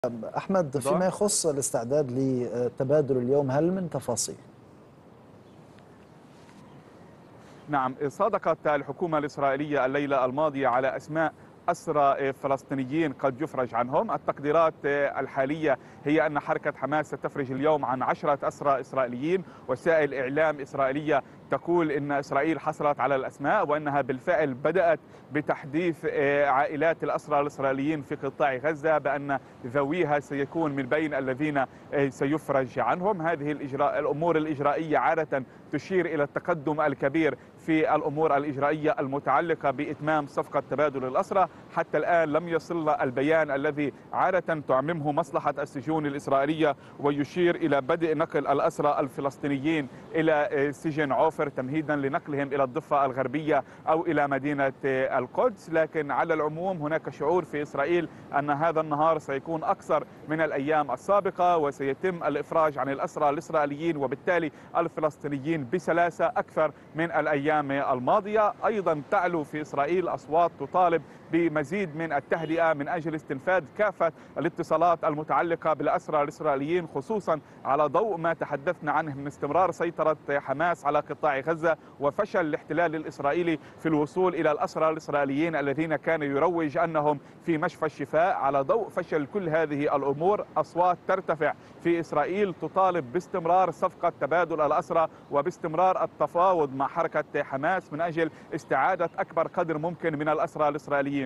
أحمد، فيما يخص الاستعداد لتبادل اليوم، هل من تفاصيل؟ نعم، صادقت الحكومة الإسرائيلية الليلة الماضية على أسماء أسرى فلسطينيين قد يفرج عنهم. التقديرات الحالية هي أن حركة حماس ستفرج اليوم عن 10 أسرى إسرائيليين، وسائل إعلام إسرائيلية تقول إن إسرائيل حصلت على الأسماء وأنها بالفعل بدأت بتحديث عائلات الأسرى الإسرائيليين في قطاع غزة بأن ذويها سيكون من بين الذين سيفرج عنهم. هذه الأمور الإجرائية عادة تشير إلى التقدم الكبير في الأمور الإجرائية المتعلقة بإتمام صفقة تبادل الأسرى. حتى الآن لم يصل البيان الذي عادة تعممه مصلحة السجون الإسرائيلية ويشير إلى بدء نقل الأسرى الفلسطينيين إلى سجن عوفر تمهيدا لنقلهم إلى الضفة الغربية أو إلى مدينة القدس. لكن على العموم هناك شعور في إسرائيل أن هذا النهار سيكون أقصر من الأيام السابقة، وسيتم الإفراج عن الأسرى الإسرائيليين وبالتالي الفلسطينيين بسلاسة أكثر من الأيام الماضية. أيضا تعلو في إسرائيل أصوات تطالب بمزيد من التهدئة من أجل استنفاذ كافة الاتصالات المتعلقة بالأسرى الإسرائيليين، خصوصا على ضوء ما تحدثنا عنه من استمرار سيطرة حماس على قطاع غزة وفشل الاحتلال الإسرائيلي في الوصول إلى الأسرى الإسرائيليين الذين كان يروج أنهم في مشفى الشفاء. على ضوء فشل كل هذه الأمور، أصوات ترتفع في إسرائيل تطالب باستمرار صفقة تبادل الأسرى وباستمرار التفاوض مع حركة حماس من أجل استعادة أكبر قدر ممكن من الأسرى الإسرائيليين.